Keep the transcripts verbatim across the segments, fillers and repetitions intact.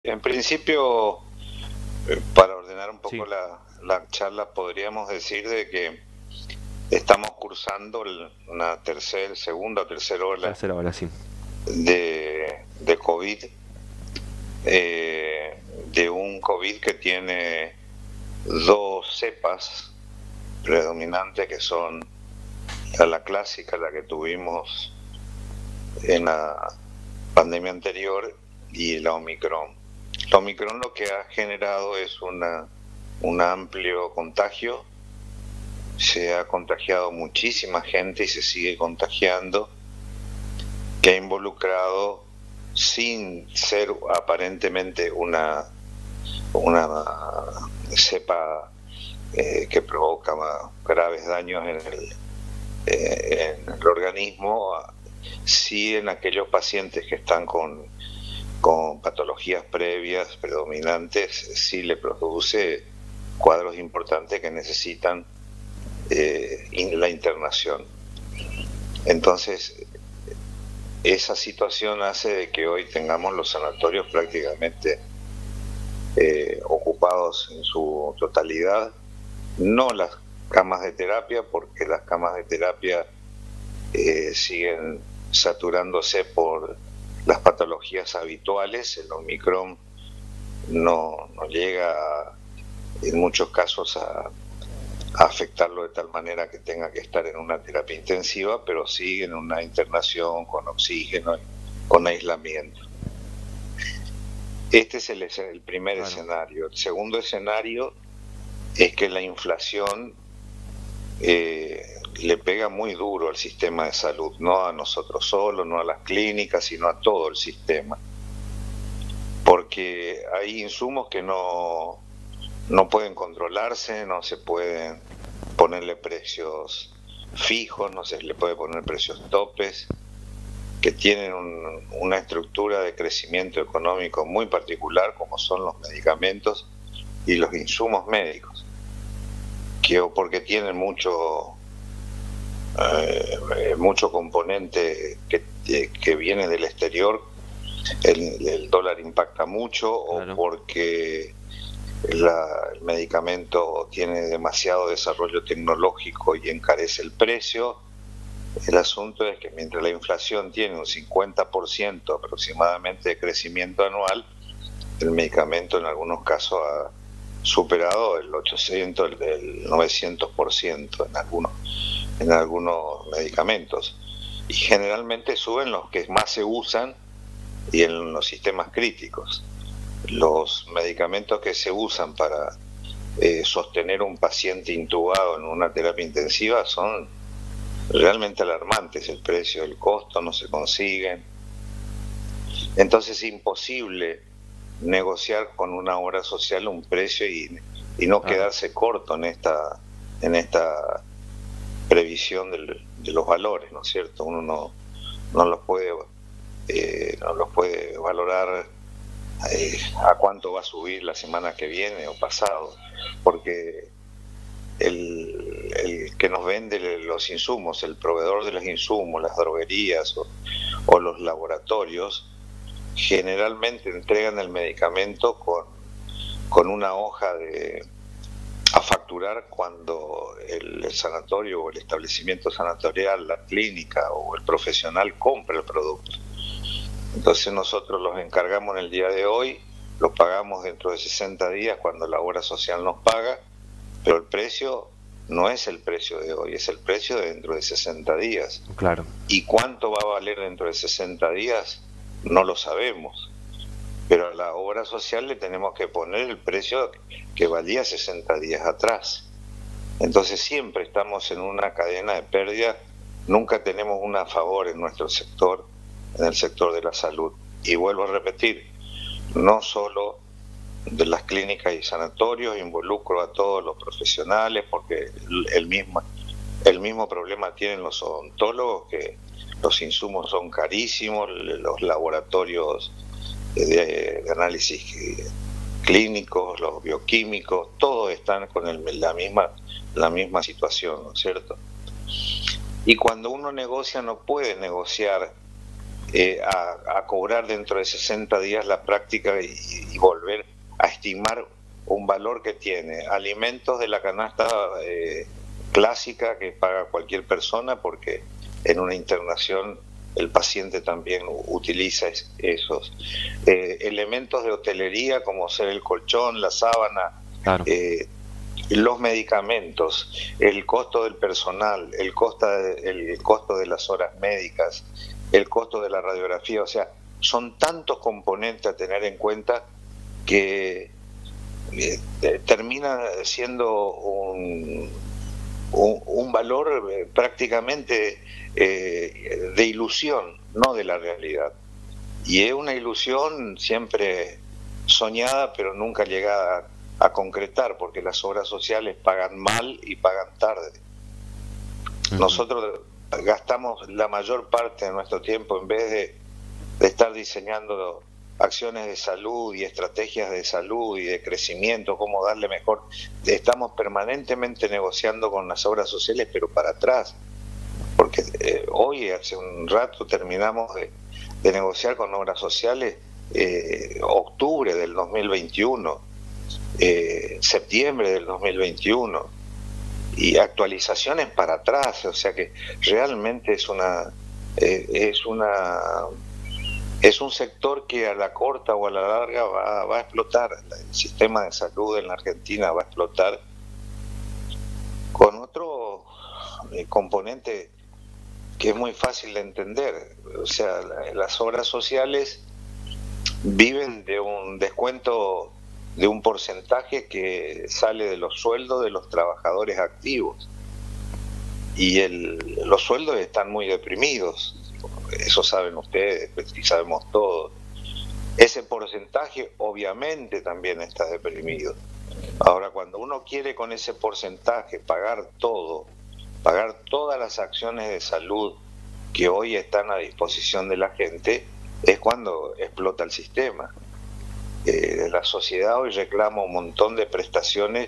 En principio, eh, para ordenar un poco Sí, la, la charla, podríamos decir de que estamos cursando el- una tercera, segunda o tercera ola tercera hora, sí. de, de COVID, eh, de un COVID que tiene dos cepas predominantes que son la, la clásica, la que tuvimos en la pandemia anterior, y la Omicron. La Omicron lo que ha generado es una, un amplio contagio. Se ha contagiado muchísima gente y se sigue contagiando, que ha involucrado, sin ser aparentemente una, una cepa eh, que provoca graves daños en el, eh, en el organismo, sí en aquellos pacientes que están con, con patologías previas predominantes, sí le produce cuadros importantes que necesitan eh, la internación. Entonces, esa situación hace de que hoy tengamos los sanatorios prácticamente eh, ocupados en su totalidad, no las camas de terapia, porque las camas de terapia eh, siguen saturándose por las patologías habituales. El Omicron no, no llega en muchos casos a, a afectarlo de tal manera que tenga que estar en una terapia intensiva, pero sí en una internación con oxígeno, con aislamiento. Este es el, el primer Claro. escenario. El segundo escenario es que la inflación eh, le pega muy duro al sistema de salud, no a nosotros solos, no a las clínicas, sino a todo el sistema. Porque hay insumos que no, no pueden controlarse, no se pueden ponerle precios fijos, no se le puede poner precios topes, que tienen un, una estructura de crecimiento económico muy particular, como son los medicamentos y los insumos médicos, que o porque tienen mucho eh, mucho componente que, que viene del exterior, el, el dólar impacta mucho, o Claro. porque la, el medicamento tiene demasiado desarrollo tecnológico y encarece el precio. El asunto es que mientras la inflación tiene un cincuenta por ciento aproximadamente de crecimiento anual, el medicamento en algunos casos ha superado el ochocientos, el novecientos por ciento en algunos, en algunos medicamentos. Y generalmente suben los que más se usan y en los sistemas críticos. Los medicamentos que se usan para eh, sostener un paciente intubado en una terapia intensiva son realmente alarmantes. El precio, el costo no se consiguen. Entonces es imposible negociar con una obra social un precio y, y no Claro. quedarse corto en esta, en esta previsión del, de los valores, ¿no es cierto? Uno no, no los puede eh, no los puede valorar eh, a cuánto va a subir la semana que viene o pasado, porque el, el que nos vende los insumos, el proveedor de los insumos, las droguerías o, o los laboratorios, generalmente entregan el medicamento con, con una hoja de a facturar cuando el, el sanatorio o el establecimiento sanatorial, la clínica o el profesional compra el producto. Entonces nosotros los encargamos en el día de hoy, lo pagamos dentro de sesenta días cuando la obra social nos paga, pero el precio no es el precio de hoy, es el precio de dentro de sesenta días. Claro. ¿Y cuánto va a valer dentro de sesenta días? No lo sabemos. Pero a la obra social le tenemos que poner el precio que valía sesenta días atrás. Entonces siempre estamos en una cadena de pérdida, nunca tenemos una a favor en nuestro sector, en el sector de la salud. Y vuelvo a repetir, no solo de las clínicas y sanatorios, involucro a todos los profesionales, porque el mismo, el mismo problema tienen los odontólogos, que los insumos son carísimos, los laboratorios de, de análisis clínicos, los bioquímicos, todos están con el, la misma la misma situación, ¿no es cierto? Y cuando uno negocia no puede negociar eh, a, a cobrar dentro de sesenta días la práctica y, y volver a estimar un valor que tiene. Alimentos de la canasta eh, clásica que paga cualquier persona, porque en una internación el paciente también utiliza es, esos. Eh, elementos de hotelería como ser el colchón, la sábana, Claro. eh, los medicamentos, el costo del personal, el costo de, el costo de las horas médicas, el costo de la radiografía, o sea, son tantos componentes a tener en cuenta que eh, termina siendo un, un, un valor eh, prácticamente eh, de ilusión, no de la realidad. Y es una ilusión siempre soñada, pero nunca llegada a concretar, porque las obras sociales pagan mal y pagan tarde. Uh-huh. Nosotros gastamos la mayor parte de nuestro tiempo, en vez de, de estar diseñando acciones de salud y estrategias de salud y de crecimiento, cómo darle mejor, estamos permanentemente negociando con las obras sociales, pero para atrás, porque eh, hoy, hace un rato, terminamos de, de negociar con obras sociales eh, octubre del dos mil veintiuno, eh, septiembre del dos mil veintiuno, y actualizaciones para atrás, o sea que realmente es una eh, es una es un sector que a la corta o a la larga va, va a explotar. El sistema de salud en la Argentina va a explotar con otro eh, componente que es muy fácil de entender. O sea, la, las obras sociales viven de un descuento de un porcentaje que sale de los sueldos de los trabajadores activos, y el, los sueldos están muy deprimidos, eso saben ustedes y sabemos todos. Ese porcentaje obviamente también está deprimido. Ahora, cuando uno quiere con ese porcentaje pagar todo, pagar todas las acciones de salud que hoy están a disposición de la gente, es cuando explota el sistema. Eh, la sociedad hoy reclama un montón de prestaciones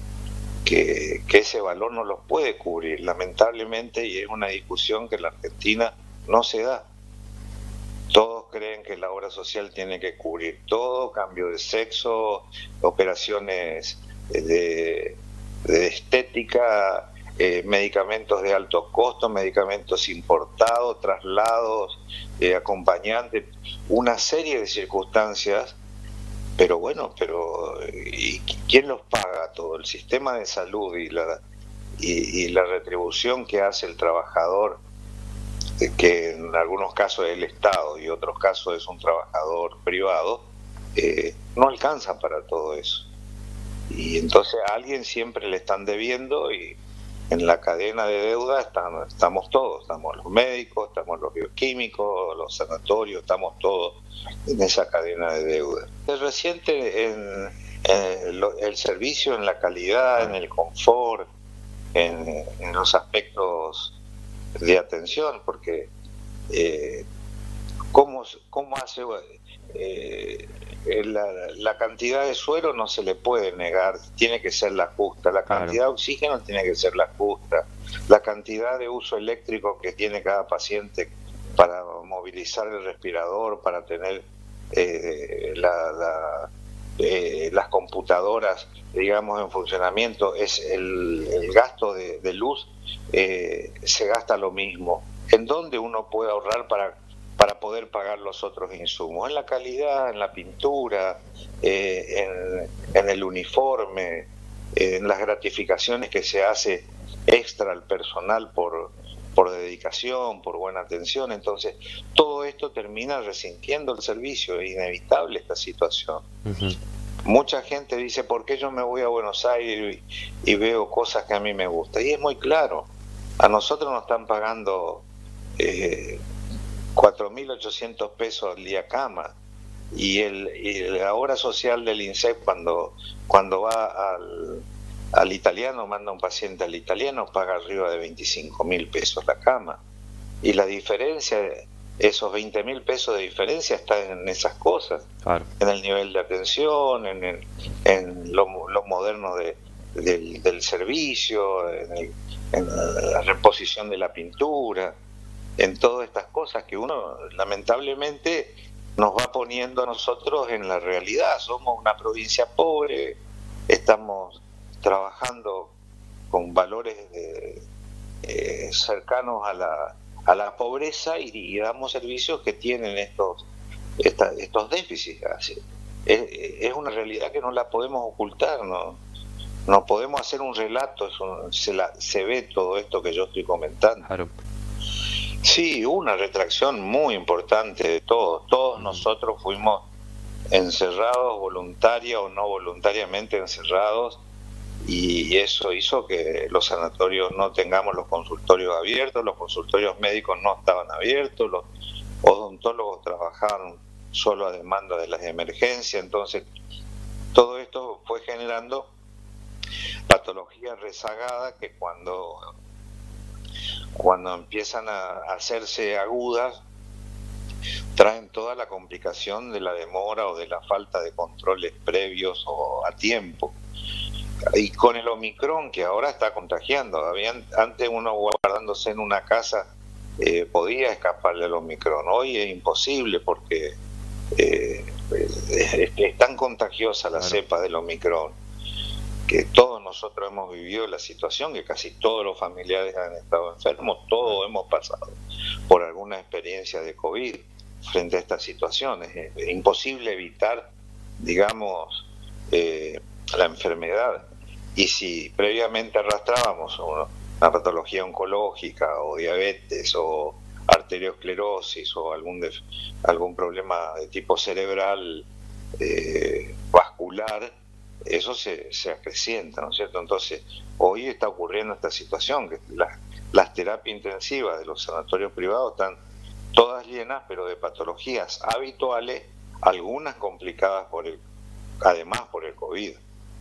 que, que ese valor no los puede cubrir, lamentablemente, y es una discusión que en la Argentina no se da. Todos creen que la obra social tiene que cubrir todo, cambio de sexo, operaciones de, de estética, eh, medicamentos de altos costos, medicamentos importados, traslados, eh, acompañantes, una serie de circunstancias. Pero bueno, pero ¿y quién los paga todo? El sistema de salud y la, y, y la retribución que hace el trabajador, que en algunos casos es el Estado y otros casos es un trabajador privado, eh, no alcanza para todo eso. Y entonces a alguien siempre le están debiendo, y en la cadena de deuda están, estamos todos, estamos los médicos, estamos los bioquímicos, los sanatorios, estamos todos en esa cadena de deuda. Es reciente en, en lo, el servicio, en la calidad, en el confort, en, en los aspectos de atención, porque eh, ¿cómo, cómo hace eh, la, la cantidad de suero? No se le puede negar, tiene que ser la justa. La cantidad claro. de oxígeno tiene que ser la justa. La cantidad de uso eléctrico que tiene cada paciente para movilizar el respirador, para tener eh, la, la, eh, las computadoras, digamos, en funcionamiento, es el, el gasto de, de luz, eh, se gasta lo mismo. ¿En dónde uno puede ahorrar para para poder pagar los otros insumos? En la calidad, en la pintura, eh, en, en el uniforme, eh, en las gratificaciones que se hace extra al personal por, por dedicación, por buena atención. Entonces, todo esto termina resintiendo el servicio, es inevitable esta situación. Uh-huh. Mucha gente dice, ¿por qué yo me voy a Buenos Aires y, y veo cosas que a mí me gustan? Y es muy claro, a nosotros nos están pagando eh, cuatro mil ochocientos pesos al día cama, y, el, y la obra social del INSEP, cuando, cuando va al, al italiano, manda un paciente al italiano, paga arriba de veinticinco mil pesos la cama, y la diferencia, esos veinte mil pesos de diferencia están en esas cosas, claro. En el nivel de atención, en, el, en lo, lo moderno de, del, del servicio, en, el, en la reposición de la pintura. en todas estas cosas que uno lamentablemente nos va poniendo a nosotros en la realidad. Somos una provincia pobre, estamos trabajando con valores de, eh, cercanos a la, a la pobreza y, y damos servicios que tienen estos, esta, estos déficits. Así, es, es una realidad que no la podemos ocultar, ¿no? No podemos hacer un relato, es un, se, la, se ve todo esto que yo estoy comentando. Claro. Sí, hubo una retracción muy importante de todos. Todos nosotros fuimos encerrados, voluntaria o no voluntariamente encerrados, y eso hizo que los sanatorios no tengamos los consultorios abiertos, los consultorios médicos no estaban abiertos, los odontólogos trabajaban solo a demanda de las emergencias. Entonces todo esto fue generando patologías rezagadas que cuando cuando empiezan a hacerse agudas traen toda la complicación de la demora o de la falta de controles previos o a tiempo. Y con el Omicron, que ahora está contagiando, habían, antes uno guardándose en una casa eh, podía escaparle al Omicron, hoy es imposible porque eh, es, es tan contagiosa la Claro. cepa del Omicron que todos nosotros hemos vivido la situación, que casi todos los familiares han estado enfermos, todos hemos pasado por alguna experiencia de COVID frente a estas situaciones. Es imposible evitar, digamos, eh, la enfermedad. Y si previamente arrastrábamos una, una patología oncológica o diabetes o arteriosclerosis o algún, de, algún problema de tipo cerebral, eh, vascular, eso se, se acrecienta, ¿no es cierto? Entonces, hoy está ocurriendo esta situación, que las, las terapias intensivas de los sanatorios privados están todas llenas, pero de patologías habituales, algunas complicadas por el, además por el COVID.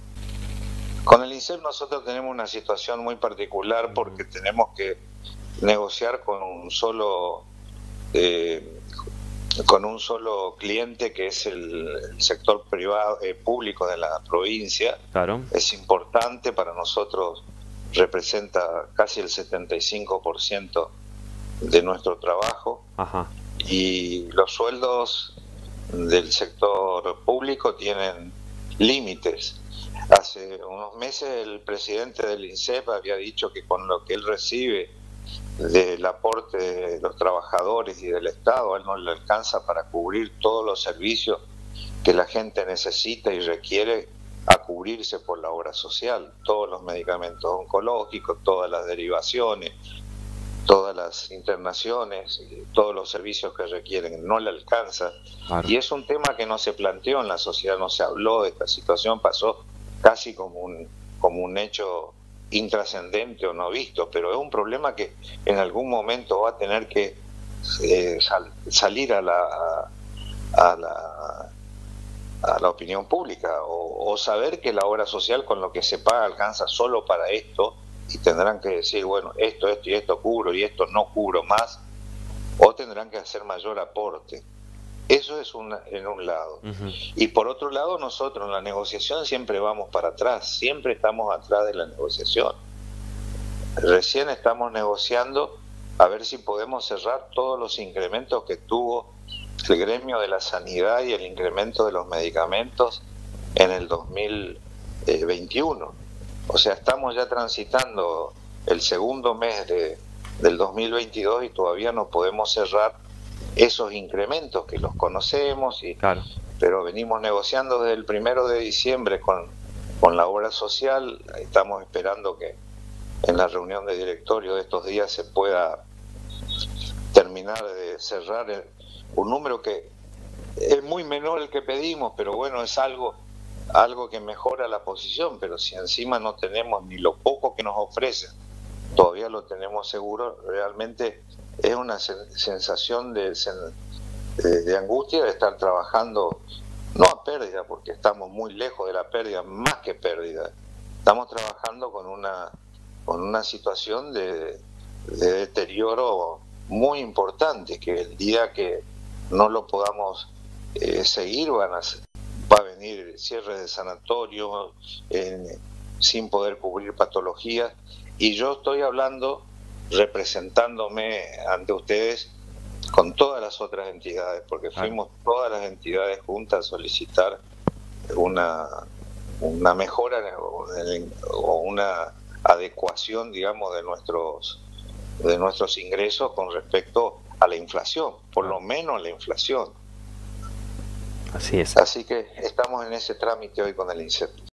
Con el INSEP nosotros tenemos una situación muy particular porque tenemos que negociar con un solo eh, con un solo cliente, que es el, el sector privado eh, público de la provincia. Claro. Es importante para nosotros, representa casi el setenta y cinco por ciento de nuestro trabajo. Ajá. Y los sueldos del sector público tienen límites. Hace unos meses el presidente del INSEP había dicho que con lo que él recibe del aporte de los trabajadores y del Estado, a él no le alcanza para cubrir todos los servicios que la gente necesita y requiere a cubrirse por la obra social, todos los medicamentos oncológicos, todas las derivaciones, todas las internaciones, todos los servicios que requieren, no le alcanza. Claro. Y es un tema que no se planteó en la sociedad, no se habló de esta situación, pasó casi como un, como un hecho intrascendente o no visto, pero es un problema que en algún momento va a tener que eh, sal, salir a la, a la a la opinión pública o, o saber que la obra social con lo que se paga alcanza solo para esto y tendrán que decir, bueno, esto, esto y esto cubro y esto no cubro más, o tendrán que hacer mayor aporte. Eso es una, en un lado. Uh-huh. Y por otro lado, nosotros en la negociación siempre vamos para atrás, siempre estamos atrás de la negociación. Recién estamos negociando a ver si podemos cerrar todos los incrementos que tuvo el gremio de la sanidad y el incremento de los medicamentos en el dos mil veintiuno. O sea, estamos ya transitando el segundo mes de, del dos mil veintidós y todavía no podemos cerrar esos incrementos que los conocemos, y, claro. pero venimos negociando desde el primero de diciembre con, con la obra social. Estamos esperando que en la reunión de directorio de estos días se pueda terminar de cerrar el, un número que es muy menor el que pedimos, pero bueno, es algo, algo que mejora la posición. Pero si encima no tenemos ni lo poco que nos ofrecen, todavía lo tenemos seguro, realmente es una sensación de, de, de angustia de estar trabajando, no a pérdida, porque estamos muy lejos de la pérdida, más que pérdida. Estamos trabajando con una, con una situación de, de deterioro muy importante, que el día que no lo podamos eh, seguir van a, va a venir cierre de sanatorios eh, sin poder cubrir patologías. Y yo estoy hablando representándome ante ustedes con todas las otras entidades, porque fuimos todas las entidades juntas a solicitar una, una mejora o una adecuación, digamos, de nuestros de nuestros ingresos con respecto a la inflación, por lo menos la inflación. Así es. Así que estamos en ese trámite hoy con el INSEP.